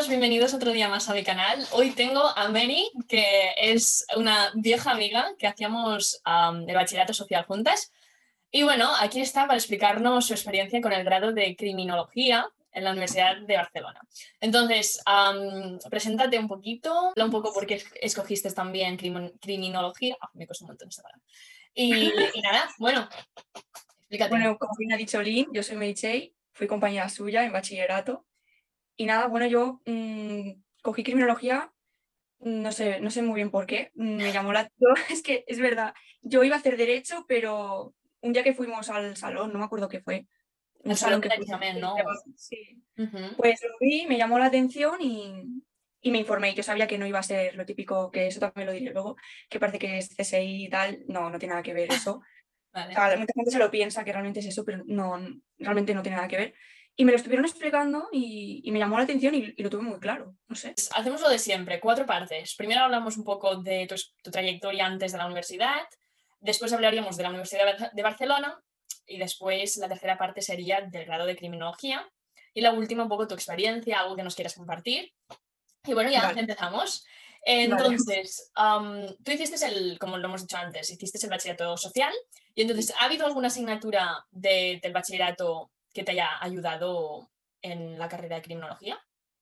todos, bienvenidos otro día más a mi canal. Hoy tengo a Mary, que es una vieja amiga que hacíamos el bachillerato social juntas. Y bueno, aquí está para explicarnos su experiencia con el grado de criminología en la Universidad de Barcelona. Entonces, preséntate un poquito, habla un poco por qué escogiste también criminología. Me costó un montón esta palabra. Y nada, bueno, explícate. Bueno, como bien ha dicho Lynn, yo soy Meritxell, fui compañera suya en bachillerato. Y nada, bueno, yo cogí criminología, no sé muy bien por qué, me llamó la atención. Es que es verdad, yo iba a hacer derecho, pero un día que fuimos al salón, no me acuerdo qué fue, El un salón salón que del fuimos, examen, ¿no? sí, Ujú. pues lo vi, me llamó la atención y me informé. Yo sabía que no iba a ser lo típico, que eso también lo diré luego, que parece que es CSI y tal, no tiene nada que ver eso. O Vale. sea, mucha gente se lo piensa que realmente es eso, pero no, realmente no tiene nada que ver. Y me lo estuvieron explicando y me llamó la atención y lo tuve muy claro, no sé. Hacemos lo de siempre, 4 partes. Primero hablamos un poco de tu trayectoria antes de la universidad, después hablaríamos de la Universidad de Barcelona y después la tercera parte sería del grado de criminología y la última un poco tu experiencia, algo que nos quieras compartir. Y bueno, ya Vale, empezamos. vale. Entonces, tú hiciste como lo hemos dicho antes, hiciste el bachillerato social y entonces, ¿ha habido alguna asignatura del bachillerato que te haya ayudado en la carrera de criminología?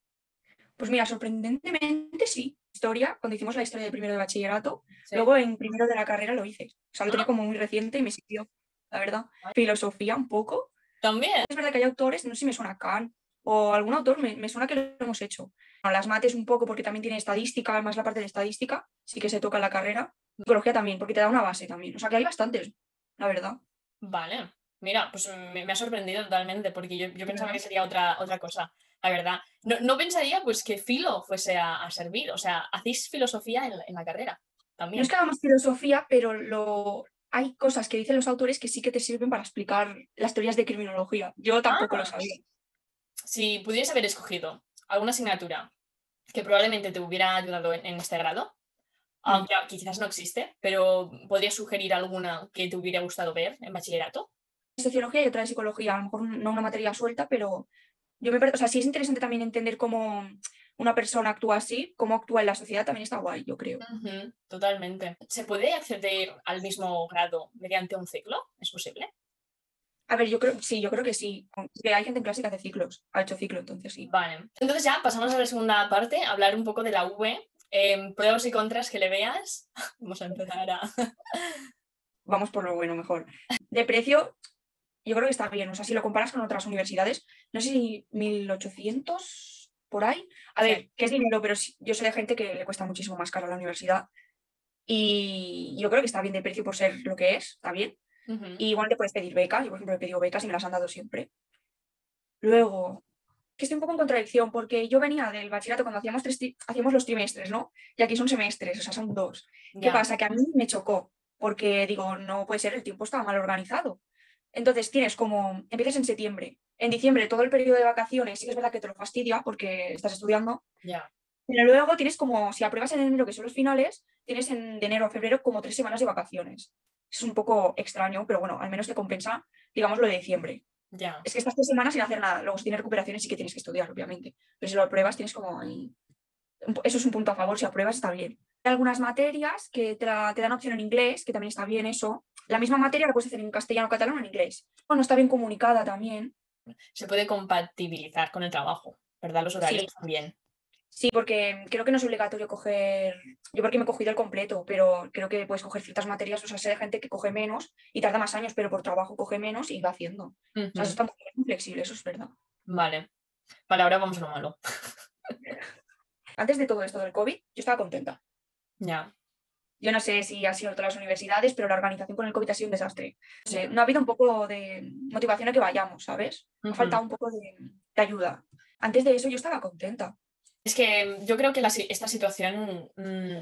Pues mira, sorprendentemente sí. Historia, cuando hicimos la historia de primero de bachillerato, Sí. luego en primero de la carrera lo hice. O sea, lo tenía Ah, como muy reciente y me sirvió, la verdad. Filosofía un poco. también. Es verdad que hay autores, no sé si me suena Kant o algún autor, me suena que lo hemos hecho. Bueno, las mates un poco porque también tiene estadística, además la parte de estadística sí que se toca en la carrera. Psicología también, porque te da una base también. O sea que hay bastantes, la verdad. Vale. Mira, pues me ha sorprendido totalmente porque yo pensaba que ¿Verdad? sería otra cosa, la verdad. No pensaría pues que filo fuese a servir, o sea, hacéis filosofía en la carrera No es también. que hagamos filosofía, pero hay cosas que dicen los autores que sí que te sirven para explicar las teorías de criminología. Yo tampoco lo Ah, sabía. si pudieras haber escogido alguna asignatura que probablemente te hubiera ayudado en este grado, Mm. aunque quizás no existe, pero podrías sugerir alguna que te hubiera gustado ver en bachillerato. Sociología y otra de psicología, a lo mejor no una materia suelta, pero o sea, sí es interesante también entender cómo una persona actúa así, cómo actúa en la sociedad, también está guay, yo creo. Ujú, totalmente. ¿Se puede acceder al mismo grado mediante un ciclo? ¿Es posible? A ver, yo creo que sí. Que hay gente en clase que hace ciclos, ha hecho ciclo, entonces sí. Vale. Entonces ya pasamos a la segunda parte, hablar un poco de la V, pros y contras que le veas. Vamos a empezar a... Vamos por lo bueno, mejor. De precio, yo creo que está bien. O sea, si lo comparas con otras universidades, no sé si 1.800 por ahí. A Sí. ver, que es dinero, pero yo sé de gente que le cuesta muchísimo más caro la universidad. Y yo creo que está bien de precio por ser lo que es, está bien. Ujú. Y igual te puedes pedir becas. Yo, por ejemplo, he pedido becas y me las han dado siempre. Luego, que estoy un poco en contradicción, porque yo venía del bachillerato cuando hacíamos los trimestres, ¿no? Y aquí son semestres, o sea, son dos. ¿Qué Ya. pasa? Que a mí me chocó, porque digo, no puede ser, el tiempo estaba mal organizado. Entonces tienes como, empiezas en septiembre, en diciembre todo el periodo de vacaciones, sí que es verdad que te lo fastidia porque estás estudiando, Ya. pero luego tienes como, si apruebas en enero, que son los finales, tienes de enero a febrero como 3 semanas de vacaciones. Es un poco extraño, pero bueno, al menos te compensa, digamos, lo de diciembre. Ya. Es que estás 3 semanas sin hacer nada. Luego, si tienes recuperaciones, sí que tienes que estudiar, obviamente. Pero si lo apruebas, tienes como ahí. Eso es un punto a favor. Si apruebas, está bien. Hay algunas materias que te dan opción en inglés, que también está bien eso. La misma materia la puedes hacer en castellano, catalán o en inglés. Bueno, está bien comunicada también. Se puede compatibilizar con el trabajo, ¿verdad? Los horarios Sí, también. sí, porque creo que no es obligatorio coger. Yo porque me he cogido el completo, pero creo que puedes coger ciertas materias. O sea, sé de gente que coge menos y tarda más años, pero por trabajo coge menos y va haciendo. O sea, eso Ujú. está muy flexible, eso es verdad. Vale. Vale, ahora vamos a lo malo. Antes de todo esto del COVID, yo estaba contenta. Ya. Yo no sé si ha sido todas las universidades, pero la organización con el COVID ha sido un desastre. No sé, Ya. no ha habido un poco de motivación a que vayamos, ¿sabes? Ha Ujú. faltado un poco de ayuda. Antes de eso yo estaba contenta. Es que yo creo que esta situación,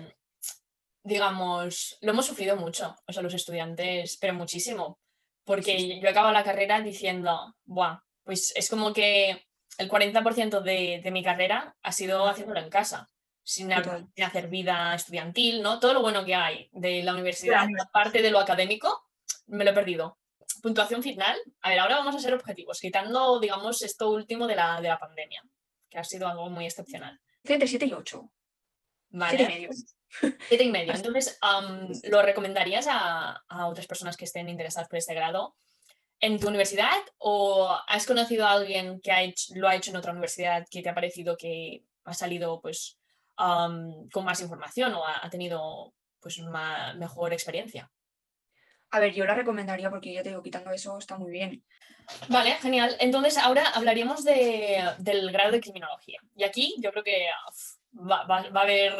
digamos, lo hemos sufrido mucho, o sea, los estudiantes, pero muchísimo, Sí, sí, porque yo he acabado la carrera diciendo, buah, pues es como que el 40% de mi carrera ha sido haciéndolo en casa, total. sin hacer vida estudiantil, ¿no? Todo lo bueno que hay de la De la universidad, universidad. aparte de lo académico, me lo he perdido. Puntuación final. A ver, ahora vamos a ser objetivos, quitando, digamos, esto último de la pandemia. que ha sido algo muy excepcional. Estoy entre 7 y 8. Vale. 7,5. 7,5. Entonces, ¿lo recomendarías a otras personas que estén interesadas por este grado en tu universidad o has conocido a alguien que lo ha hecho en otra universidad que te ha parecido que ha salido pues con más información o ha tenido pues una mejor experiencia? A ver, yo la recomendaría porque ya te digo, quitando eso está muy bien. Vale, genial. Entonces ahora hablaríamos del grado de criminología. Y aquí yo creo que va a haber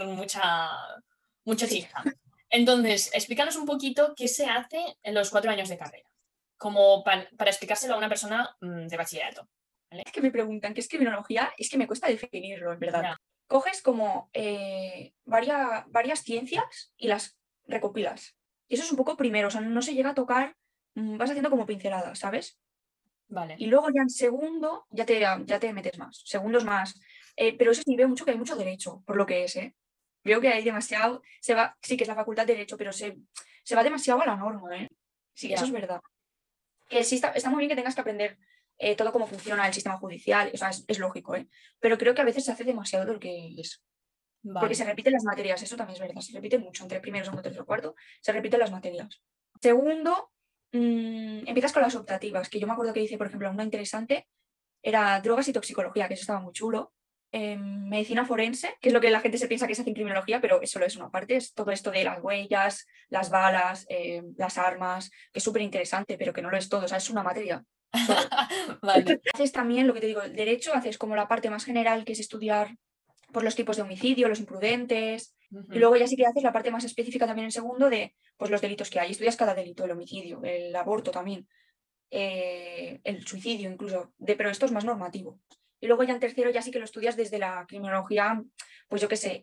mucha Sí. chicha. Entonces, explícanos un poquito qué se hace en los 4 años de carrera, como para explicárselo a una persona de bachillerato. ¿Vale? Es que me preguntan qué es criminología, es que me cuesta definirlo, en verdad. Ya. Coges como varias ciencias y las recopilas. Y eso es un poco primero, o sea, no se llega a tocar, vas haciendo como pinceladas, ¿sabes? Vale. Y luego ya en segundo ya te metes más. Segundo es más. Pero eso sí, veo mucho que hay mucho derecho, por lo que es, ¿eh? Veo que hay demasiado, sí que es la facultad de derecho, pero se va demasiado a la norma, ¿eh? Sí, Ya. eso es verdad. Que sí está muy bien que tengas que aprender todo cómo funciona el sistema judicial, o sea, es lógico, ¿eh? Pero creo que a veces se hace demasiado de lo que es. Porque Vale. se repiten las materias, eso también es verdad, se repite mucho, entre primero, segundo, tercero, cuarto, se repiten las materias. Segundo, empiezas con las optativas, que yo me acuerdo que hice, por ejemplo, una interesante, era drogas y toxicología, que eso estaba muy chulo. Medicina forense, que es lo que la gente se piensa que se hace en criminología, pero eso solo es una parte, es todo esto de las huellas, las balas, las armas, que es súper interesante, pero que no lo es todo, o sea, es una materia. Solo. Vale. Haces también lo que te digo, el derecho, haces como la parte más general, que es estudiar por los tipos de homicidio, los imprudentes, y luego ya sí que haces la parte más específica también en segundo de pues, los delitos que hay. Estudias cada delito, el homicidio, el aborto también, el suicidio incluso, pero esto es más normativo. Y luego ya en tercero ya sí que lo estudias desde la criminología, pues yo qué sé.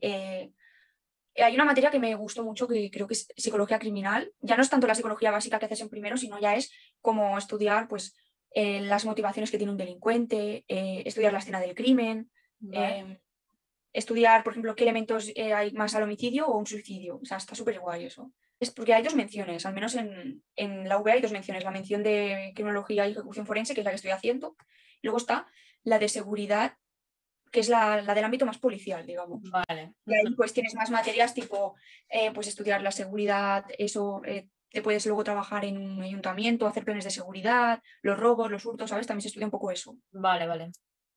Hay una materia que me gustó mucho que creo que es psicología criminal. Ya no es tanto la psicología básica que haces en primero, sino ya es como estudiar pues, las motivaciones que tiene un delincuente, estudiar la escena del crimen, Vale. estudiar, por ejemplo, qué elementos hay más al homicidio o un suicidio. O sea, está súper guay eso. Es porque hay dos menciones, al menos en la UB hay dos menciones. La mención de criminología y ejecución forense, que es la que estoy haciendo. Y luego está la de seguridad, que es la del ámbito más policial, digamos. Vale. Y ahí pues tienes más materias tipo pues estudiar la seguridad, eso te puedes luego trabajar en un ayuntamiento, hacer planes de seguridad, los robos, los hurtos, ¿sabes? También se estudia un poco eso. Vale, vale.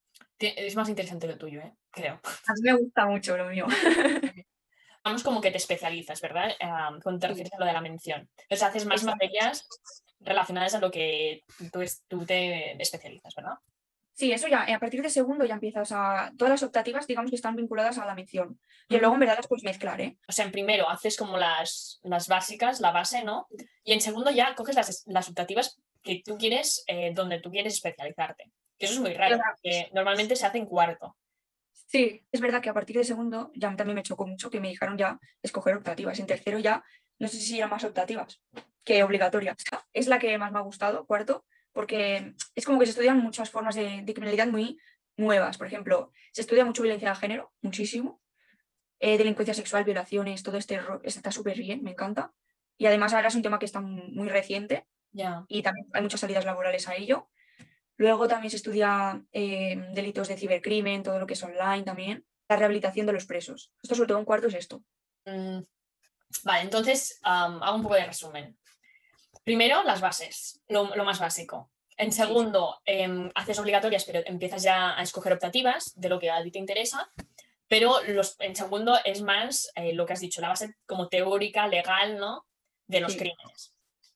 Es más interesante lo tuyo, creo. A mí me gusta mucho lo mío. Vamos como que te especializas, ¿verdad? Cuando te refieres a lo de la mención. Entonces haces más Exacto. materias relacionadas a lo que tú te especializas, ¿verdad? Sí, eso ya, a partir de segundo ya empiezas a. Todas las optativas, digamos que están vinculadas a la mención. Que luego en verdad las puedes mezclar, ¿eh? O sea, en primero haces como las básicas, la base, ¿no? Y en segundo ya coges las optativas que tú quieres, donde tú quieres especializarte. Que eso es muy O raro, sea, porque normalmente se hace en cuarto. sí, es verdad que a partir de segundo ya también me chocó mucho que me dijeron ya escoger optativas. En tercero ya, no sé si eran más optativas que obligatorias. Es la que más me ha gustado, cuarto, porque es como que se estudian muchas formas de criminalidad muy nuevas. Por ejemplo, se estudia mucho violencia de género, muchísimo. Delincuencia sexual, violaciones, todo está súper bien, me encanta. Y además ahora es un tema que está muy reciente Ya. y también hay muchas salidas laborales a ello. Luego también se estudia delitos de cibercrimen, todo lo que es online también, la rehabilitación de los presos. Esto sobre todo en cuarto es esto. Mm, vale, entonces hago un poco de resumen. Primero, las bases, lo más básico. En Sí, segundo, haces obligatorias, pero empiezas ya a escoger optativas de lo que a ti te interesa. Pero en segundo es más lo que has dicho, la base como teórica, legal, ¿no? De los sí. crímenes.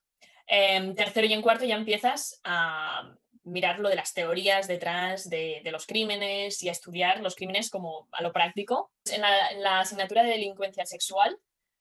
Tercero y en cuarto ya empiezas a mirar lo de las teorías detrás de los crímenes y a estudiar los crímenes como a lo práctico. En la asignatura de delincuencia sexual,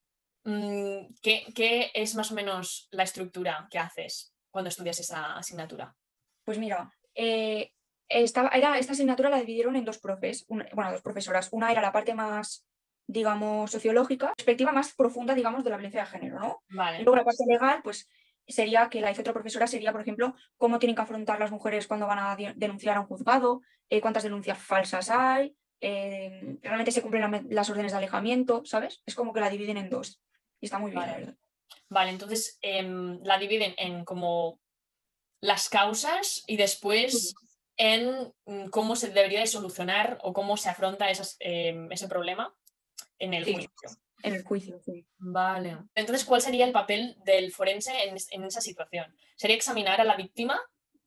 ¿qué es más o menos la estructura que haces cuando estudias esa asignatura? Pues mira, esta asignatura la dividieron en dos profes, bueno, dos profesoras. Una era la parte más, digamos, sociológica, perspectiva más profunda, digamos, de la violencia de género, ¿no? Y Vale, luego la parte legal, pues sería que la hizo otra profesora, sería, por ejemplo, cómo tienen que afrontar las mujeres cuando van a denunciar a un juzgado, cuántas denuncias falsas hay, realmente se cumplen las órdenes de alejamiento, ¿sabes? Es como que la dividen en dos. Y está muy bien, la vale. verdad. Vale, entonces la dividen en como las causas y después en cómo se debería de solucionar o cómo se afronta ese problema en el Sí, juicio. en el juicio, sí. Vale. Entonces, ¿cuál sería el papel del forense en esa situación? ¿Sería examinar a la víctima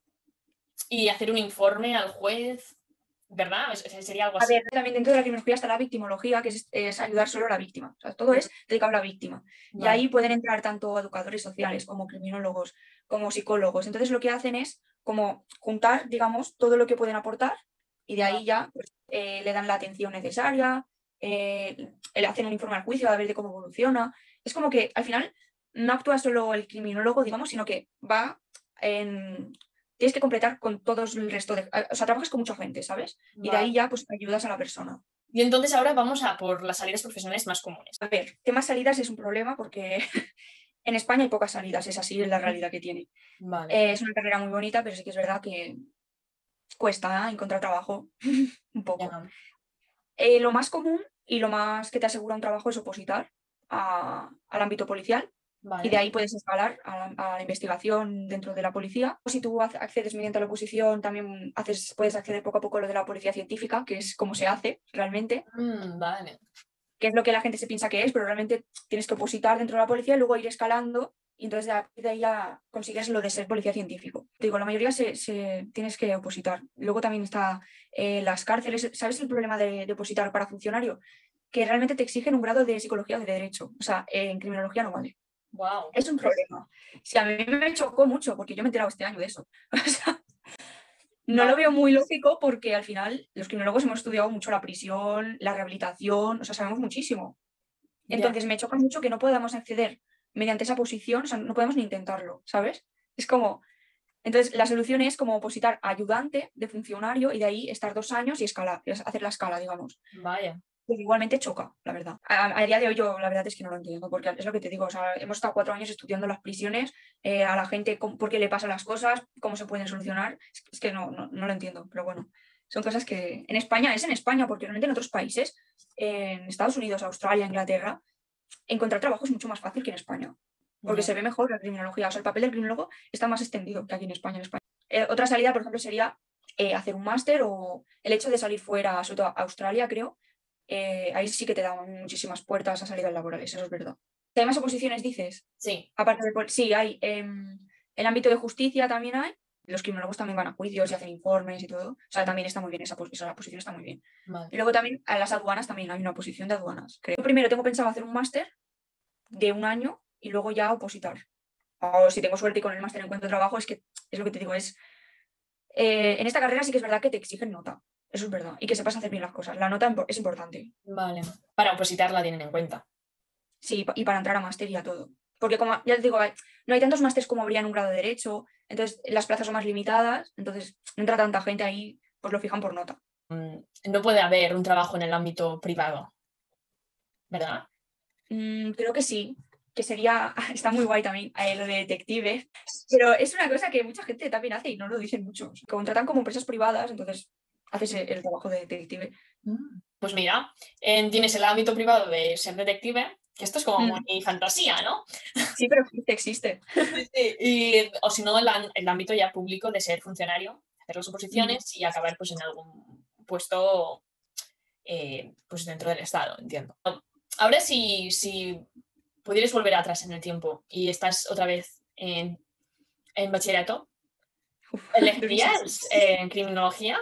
y hacer un informe al juez? ¿Verdad? Sería algo A así. ver, también dentro de la criminología está la victimología, que es ayudar solo a la víctima. O sea, todo es dedicado a la víctima. Y Vale. ahí pueden entrar tanto educadores sociales como criminólogos, como psicólogos. Entonces lo que hacen es como juntar, digamos, todo lo que pueden aportar y de ahí ya pues, le dan la atención necesaria, le hacen un informe al juicio a ver de cómo evoluciona. Es como que al final no actúa solo el criminólogo, digamos, sino que va en... Tienes que completar con todos el resto de... O sea, trabajas con mucha gente, ¿sabes? Y de Vale. ahí ya pues ayudas a la persona. Y entonces ahora vamos a por las salidas profesionales más comunes. A ver, temas salidas es un problema porque en España hay pocas salidas, es así la realidad que tiene. Vale. Es una carrera muy bonita, pero sí que es verdad que cuesta encontrar trabajo un poco. Ya. Lo más común y lo más que te asegura un trabajo es opositar al ámbito policial y de Vale. ahí puedes escalar a la investigación dentro de la policía. O si tú accedes mediante la oposición, también puedes acceder poco a poco a lo de la policía científica, que es como se hace realmente, Vale. que es lo que la gente se piensa que es, pero realmente tienes que opositar dentro de la policía y luego ir escalando y entonces de ahí ya consigues lo de ser policía científico. Te digo, la mayoría tienes que opositar. Luego también está las cárceles. ¿Sabes el problema de opositar para funcionario? Que realmente te exigen un grado de psicología o de derecho. O sea, en criminología no vale. Wow. Es un problema. Si a mí me chocó mucho, porque yo me he enterado este año de eso. O sea, no lo Vale. veo muy lógico porque al final los criminólogos hemos estudiado mucho la prisión, la rehabilitación, o sea, sabemos muchísimo. Ya. Entonces me choca mucho que no podamos acceder mediante esa posición, o sea, no podemos ni intentarlo, ¿sabes? Es como, entonces la solución es como opositar a ayudante de funcionario y de ahí estar 2 años y escalar, hacer la escala, digamos. Vaya. Pues igualmente choca, la verdad. A día de hoy yo la verdad es que no lo entiendo, porque es lo que te digo, o sea, hemos estado 4 años estudiando las prisiones, a la gente por qué le pasan las cosas, cómo se pueden solucionar, es que no lo entiendo, pero bueno, son cosas que en España, es en España, porque realmente en otros países, en Estados Unidos, Australia, Inglaterra, encontrar trabajo es mucho más fácil que en España, porque Ya. se ve mejor la criminología, o sea, el papel del criminólogo está más extendido que aquí en España. Otra salida, por ejemplo, sería hacer un máster o el hecho de salir fuera, sobre todo a Australia, creo, ahí sí que te dan muchísimas puertas a salidas laborales, eso es verdad. ¿Hay más oposiciones, dices? Sí. Aparte sí, hay. El ámbito de justicia también hay. Los criminólogos también van a juicios y hacen informes y todo. O sea, también está muy bien esa posición está muy bien. Vale. Y luego también a las aduanas también hay una posición de aduanas. Creo. Yo primero tengo pensado hacer un máster de 1 año y luego ya opositar. O si tengo suerte y con el máster encuentro trabajo, es que es lo que te digo, en esta carrera sí que es verdad que te exigen nota. Eso es verdad. Y que sepas hacer bien las cosas. La nota es importante. Vale. Para opositar la tienen en cuenta. Sí, y para entrar a máster y a todo. Porque como ya te digo, no hay tantos másters como habría en un grado de derecho, entonces las plazas son más limitadas, entonces no entra tanta gente ahí, pues lo fijan por nota. No puede haber un trabajo en el ámbito privado, ¿verdad? Creo que sí, que sería, está muy guay también lo de detective, pero es una cosa que mucha gente también hace y no lo dicen muchos. Contratan como empresas privadas, entonces haces el trabajo de detective. Pues mira, tienes el ámbito privado de ser detective, que esto es como Mm, muy fantasía, ¿no? Sí, pero existe. Sí, o si no, el ámbito ya público de ser funcionario, hacer las Mm. oposiciones y acabar pues en algún puesto pues dentro del Estado, entiendo. Ahora si pudieras volver atrás en el tiempo y estás otra vez en bachillerato, Uf, durísimo. ¿elegirías criminología?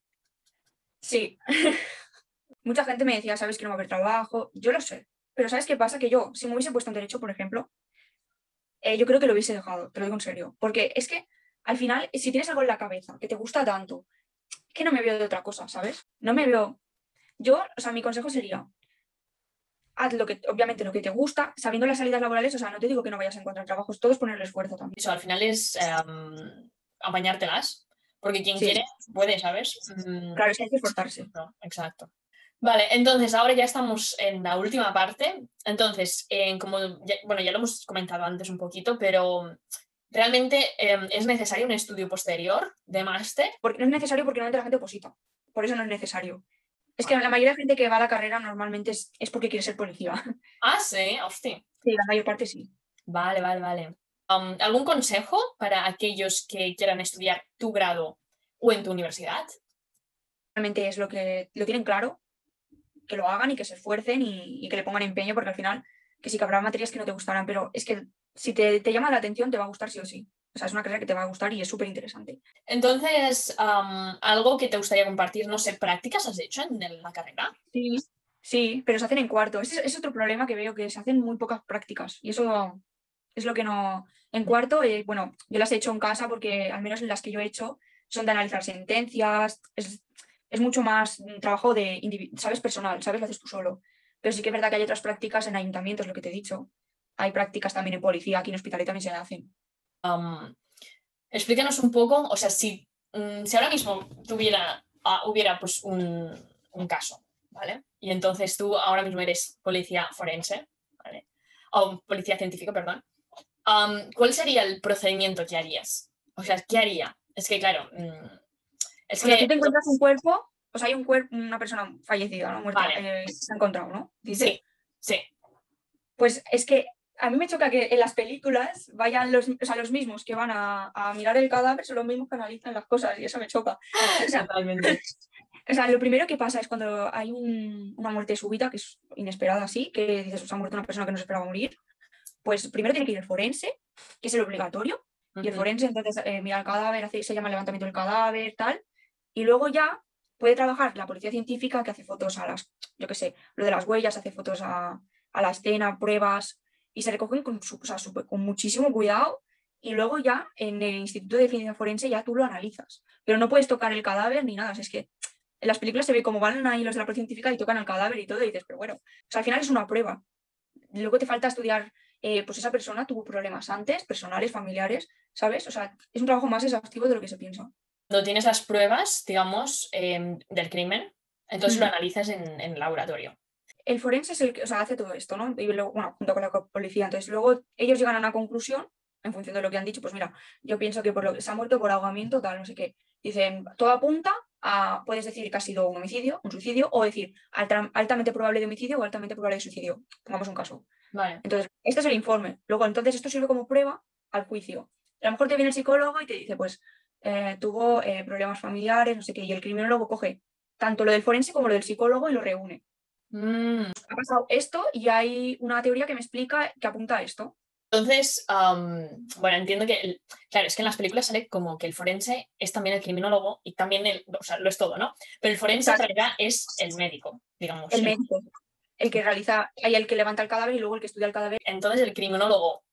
Sí, mucha gente me decía, sabes que no va a haber trabajo, yo lo sé, pero ¿sabes qué pasa? Que yo, si me hubiese puesto en derecho, por ejemplo, yo creo que lo hubiese dejado, te lo digo en serio. Porque es que al final, si tienes algo en la cabeza que te gusta tanto, es que no me veo de otra cosa, ¿sabes? No me veo. Yo, o sea, mi consejo sería, haz obviamente lo que te gusta, sabiendo las salidas laborales, o sea, no te digo que no vayas a encontrar trabajos, todo es ponerle esfuerzo también. Eso al final es apañártelas, porque quien Sí, quiere puede, ¿sabes? claro, es que hay que esforzarse. No, exacto. Vale, entonces ahora ya estamos en la última parte. Entonces, como bueno, ya lo hemos comentado antes un poquito, pero realmente es necesario un estudio posterior de máster. Porque no es necesario porque normalmente la gente oposita. Por eso no es necesario. Es que la mayoría de gente que va a la carrera normalmente es porque quiere ser policía. Ah, sí, hostia. Sí, la mayor parte sí. Vale, vale, vale. ¿Algún consejo para aquellos que quieran estudiar tu grado o en tu universidad? Realmente es lo que lo tienen claro, que lo hagan y que se esfuercen y que le pongan empeño, porque al final, que sí que habrá materias que no te gustarán, pero es que si te llama la atención, te va a gustar sí o sí. O sea, es una carrera que te va a gustar y es súper interesante. Entonces, algo que te gustaría compartir, no sé, ¿prácticas has hecho en la carrera? Sí, sí, pero se hacen en cuarto. Ese es otro problema que veo, que se hacen muy pocas prácticas. Y eso es lo que no. En cuarto, bueno, yo las he hecho en casa porque al menos las que yo he hecho son de analizar sentencias. Es mucho más trabajo de, ¿sabes? Personal, ¿sabes? Lo haces tú solo. Pero sí que es verdad que hay otras prácticas en ayuntamientos, lo que te he dicho. Hay prácticas también en policía, aquí en hospital también se hacen. Am, Explícanos un poco, o sea, si ahora mismo hubiera pues un caso, ¿vale? Y entonces tú ahora mismo eres policía forense, ¿vale? O policía científico, perdón. ¿Cuál sería el procedimiento que harías? O sea, ¿qué haría? Es que, claro, es O sea, tú que, te encuentras un cuerpo, o sea, hay un cuerpo, una persona fallecida, ¿no? Muerta, vale, se ha encontrado, ¿no? sí, Dices. sí, Pues es que a mí me choca que en las películas vayan o sea, los mismos que van a mirar el cadáver son los mismos que analizan las cosas y eso me choca. O sea, totalmente. lo primero que pasa es cuando hay una muerte súbita, que es inesperada así, que dices, o sea, ha muerto una persona que no se esperaba morir, pues primero tiene que ir el forense, que es el obligatorio, y el Ujú. forense entonces mira el cadáver, se llama levantamiento del cadáver, tal, y luego ya puede trabajar la policía científica que hace fotos yo qué sé, lo de las huellas, hace fotos a la escena, pruebas, y se recogen o sea, con muchísimo cuidado, y luego ya en el Instituto de Ciencia Forense ya tú lo analizas, pero no puedes tocar el cadáver ni nada, o sea, es que en las películas se ve como van ahí los de la policía científica y tocan el cadáver y todo, y dices, pero bueno, o sea, al final es una prueba. Luego te falta estudiar, pues esa persona tuvo problemas antes, personales, familiares, ¿sabes? O sea, es un trabajo más exhaustivo de lo que se piensa. Cuando tienes las pruebas, digamos, del crimen, entonces lo Mm. analizas en el laboratorio. El forense es el que, o sea, hace todo esto, ¿no? Y luego, bueno, junto con la policía. Entonces, luego ellos llegan a una conclusión en función de lo que han dicho. Pues mira, yo pienso que por lo que se ha muerto por ahogamiento, tal, no sé qué. Dicen, todo apunta a, puedes decir que ha sido un homicidio, un suicidio, o decir altamente probable de homicidio o altamente probable de suicidio. Pongamos un caso. Vale. Entonces, este es el informe. Luego, entonces, esto sirve como prueba al juicio. A lo mejor te viene el psicólogo y te dice, pues, tuvo problemas familiares, no sé qué, y el criminólogo coge tanto lo del forense como lo del psicólogo y lo reúne. Mm, Ha pasado esto y hay una teoría que me explica, que apunta a esto. Entonces, bueno, entiendo que, claro, es que en las películas sale como que el forense es también el criminólogo y también o sea, lo es todo, ¿no? Pero el forense en Exacto. realidad es el médico, digamos. El médico, el que realiza, hay el que levanta el cadáver y luego el que estudia el cadáver. Entonces, el criminólogo,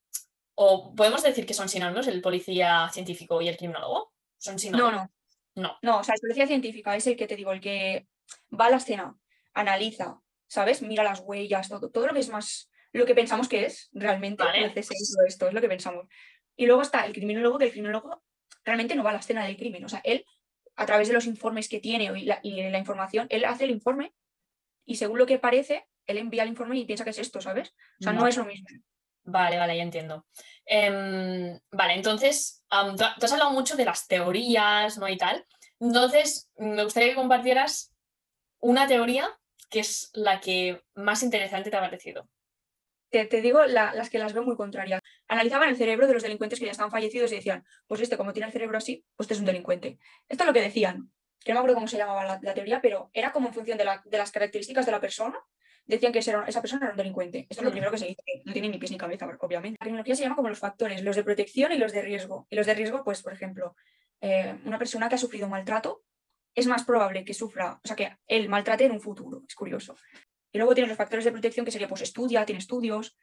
o podemos decir que son sinónimos, el policía científico y el criminólogo, son No, sinónimos. no, No, no, o sea, la policía científica es el que te digo, el que va a la escena, analiza, ¿sabes? Mira las huellas, todo lo que es más, lo que pensamos que es realmente, el ¿vale? CSI y todo esto, es lo que pensamos. Y luego está el criminólogo, que el criminólogo realmente no va a la escena del crimen, o sea, él, a través de los informes que tiene y la información, él hace el informe y según lo que parece, él envía el informe y piensa que es esto, ¿sabes? O sea, no es lo mismo. Vale, vale, ya entiendo. Vale, entonces, tú has hablado mucho de las teorías, ¿no? Y tal. Entonces, me gustaría que compartieras una teoría que es la que más interesante te ha parecido. Te digo las que las veo muy contrarias. Analizaban el cerebro de los delincuentes que ya estaban fallecidos y decían, pues este, como tiene el cerebro así, pues este es un delincuente. Esto es lo que decían, que no me acuerdo cómo se llamaba la teoría, pero era como en función de las características de la persona, decían que esa persona era un delincuente. Esto es lo primero que se dice, que no tiene ni pies ni cabeza, obviamente. La criminología se llama como los factores, los de protección y los de riesgo. Y los de riesgo, pues, por ejemplo, una persona que ha sufrido maltrato es más probable que sufra, o sea, que él maltrate en un futuro. Es curioso. Y luego tienes los factores de protección, que sería, pues estudia, tiene estudios,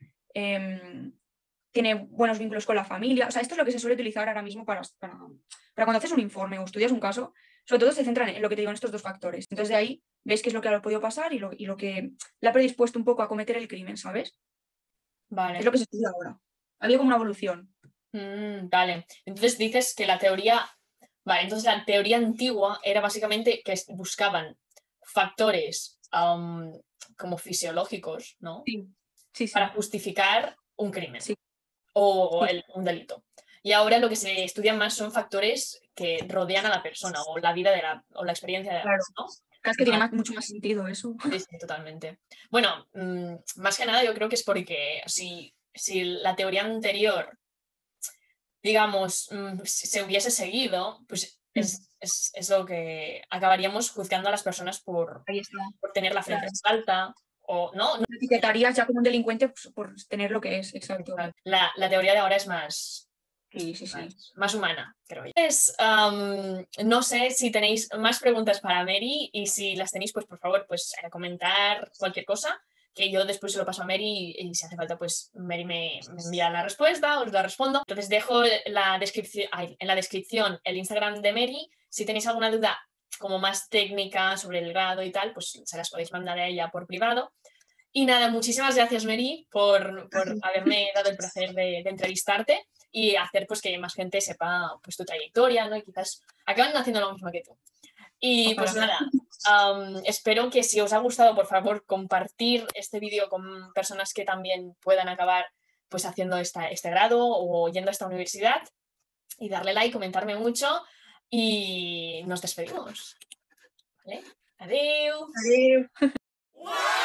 tiene buenos vínculos con la familia. O sea, esto es lo que se suele utilizar ahora mismo para cuando haces un informe o estudias un caso, sobre todo se centran en lo que te digo, en estos dos factores. Entonces de ahí ves qué es lo que le ha podido pasar y lo que le ha predispuesto un poco a cometer el crimen, ¿sabes? Es Vale. lo que se estudia ahora. Ha habido como una evolución. Vale. Entonces dices que la teoría. Vale, entonces la teoría antigua era básicamente que buscaban factores como fisiológicos, ¿no? Sí, sí, Para sí, justificar un crimen sí, o sí, un delito. Y ahora lo que se estudia más son factores que rodean a la persona o la vida o la experiencia de la claro. persona, ¿no? Claro, es que tiene Vale, mucho más sentido eso. sí, sí, totalmente. Bueno, más que nada yo creo que es porque si la teoría anterior, digamos, si se hubiese seguido, pues es lo que acabaríamos juzgando a las personas por Ahí está. tener la frente Claro. alta o no. Te etiquetarías ya como un delincuente pues, por tener lo que es, exacto. La teoría de ahora es más, Sí, sí, sí. más humana, creo yo. No sé si tenéis más preguntas para Mary y si las tenéis, pues por favor, pues comentar cualquier cosa, que yo después se lo paso a Mary y si hace falta, pues Mary me envía la respuesta, os la respondo. Entonces dejo en la descripción el Instagram de Mary. Si tenéis alguna duda como más técnica sobre el grado y tal, pues se las podéis mandar a ella por privado. Y nada, muchísimas gracias, Mary, por haberme dado el placer de entrevistarte y hacer pues que más gente sepa pues tu trayectoria, ¿no? Y quizás acaben haciendo lo mismo que tú. Y pues nada, espero que si os ha gustado, por favor, compartir este vídeo con personas que también puedan acabar pues haciendo este grado o yendo a esta universidad y darle like, comentarme mucho y nos despedimos. ¿Vale? Adiós. Adiós.